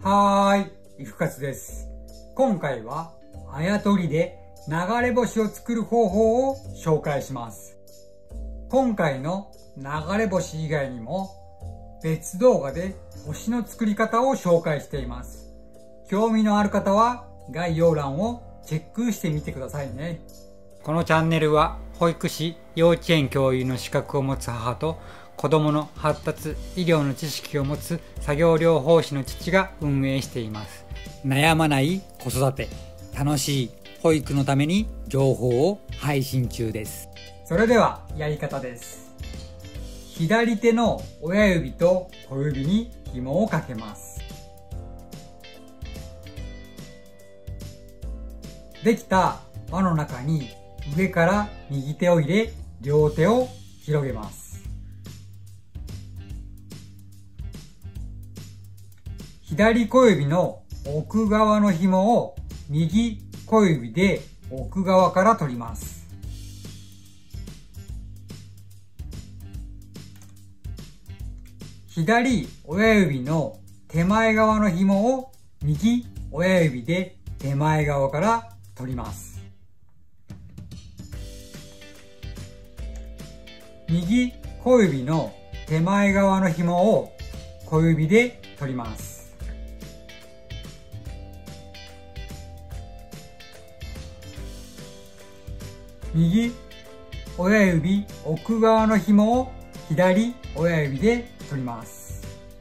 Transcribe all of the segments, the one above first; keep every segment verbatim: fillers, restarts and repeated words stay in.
はーい、いふかつです。今回は、あやとりで流れ星を作る方法を紹介します。今回の流れ星以外にも、別動画で星の作り方を紹介しています。興味のある方は概要欄をチェックしてみてくださいね。このチャンネルは保育士、幼稚園教諭の資格を持つ母と子供の発達、医療の知識を持つ作業療法士の父が運営しています。悩まない子育て、楽しい保育のために情報を配信中です。それではやり方です。左手の親指と小指に紐をかけます。できた輪の中に上から右手を入れ、両手を広げます。左小指の奥側の紐を右小指で奥側から取ります。左親指の手前側の紐を右親指で手前側から取ります。右小指の手前側の紐を小指で取ります。右親指奥側の紐を左親指で取ります。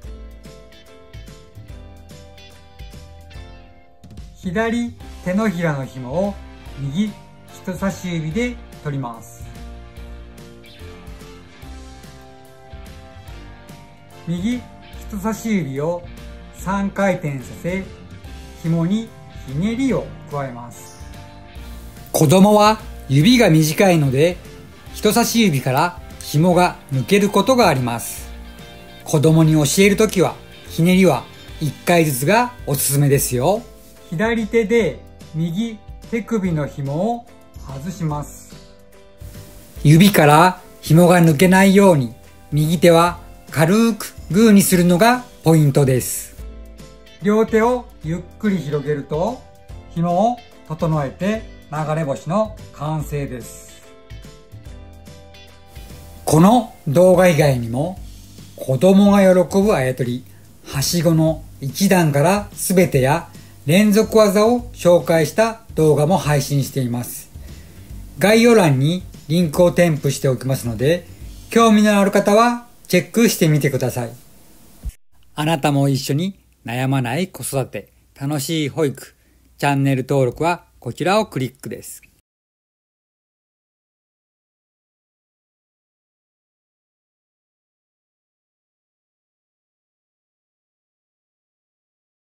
左手のひらの紐を右人差し指で取ります。右人差し指をさんかい転させ、紐にひねりを加えます。子供は指が短いので、人差し指から紐が抜けることがあります。子供に教えるときは、ひねりはいっかいずつがおすすめですよ。左手で右手首の紐を外します。指から紐が抜けないように、右手は軽くグーにするのがポイントです。両手をゆっくり広げると、紐を整えて流れ星の完成です。この動画以外にも、子供が喜ぶあやとり、はしごのいち段からすべてや連続技を紹介した動画も配信しています。概要欄にリンクを添付しておきますので、興味のある方はチェックしてみてください。あなたも一緒に悩まない子育て、楽しい保育、チャンネル登録はこちらをクリックです。